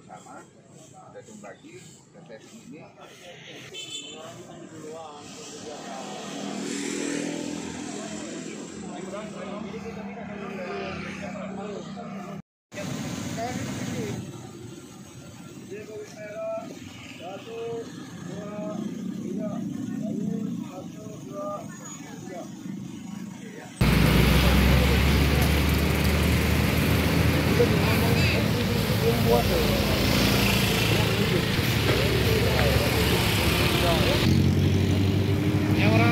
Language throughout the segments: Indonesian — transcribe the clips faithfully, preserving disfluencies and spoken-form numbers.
bersama. Kita berbagi resepsi ini. Satu, dua, tiga, satu, dua, tiga. Ini orang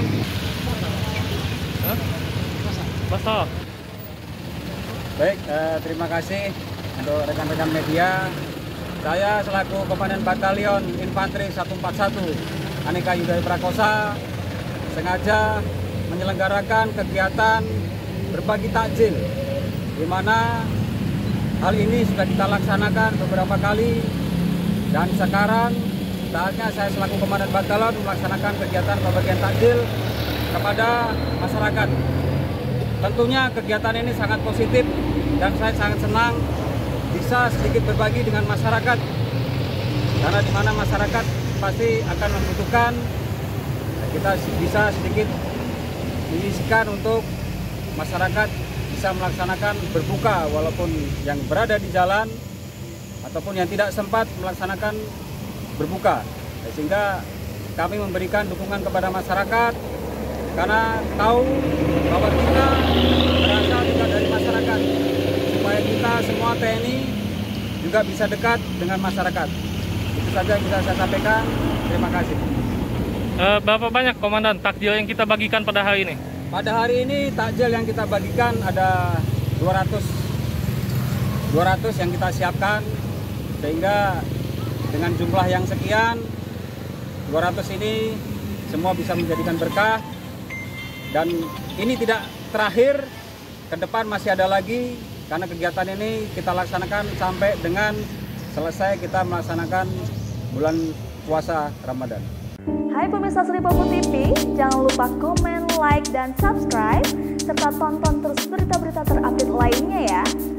basah. Baik, eh, terima kasih untuk rekan-rekan media. Saya selaku Komandan Batalion Infanteri seratus empat puluh satu Aneka Yudhaya Prakosa sengaja menyelenggarakan kegiatan berbagi takjil, di mana hal ini sudah kita laksanakan beberapa kali, dan sekarang saatnya saya selaku Komandan Batalion melaksanakan kegiatan pembagian takjil kepada masyarakat. Tentunya kegiatan ini sangat positif dan saya sangat senang bisa sedikit berbagi dengan masyarakat, karena di mana masyarakat pasti akan membutuhkan, kita bisa sedikit diisikan untuk masyarakat bisa melaksanakan berbuka walaupun yang berada di jalan ataupun yang tidak sempat melaksanakan berbuka, sehingga kami memberikan dukungan kepada masyarakat karena tahu bahwa kita berasal juga dari masyarakat, supaya kita semua T N I juga bisa dekat dengan masyarakat. Itu saja yang bisa saya sampaikan. Terima kasih. Uh, berapa banyak komandan takjil yang kita bagikan pada hari ini? Pada hari ini takjil yang kita bagikan ada dua ratus yang kita siapkan, sehingga dengan jumlah yang sekian dua ratus ini semua bisa menjadikan berkah, dan ini tidak terakhir, ke depan masih ada lagi, karena kegiatan ini kita laksanakan sampai dengan selesai kita melaksanakan bulan puasa Ramadan. Hai pemirsa Sri Popo T V, jangan lupa komen, like, dan subscribe, serta tonton terus berita-berita terupdate lainnya ya.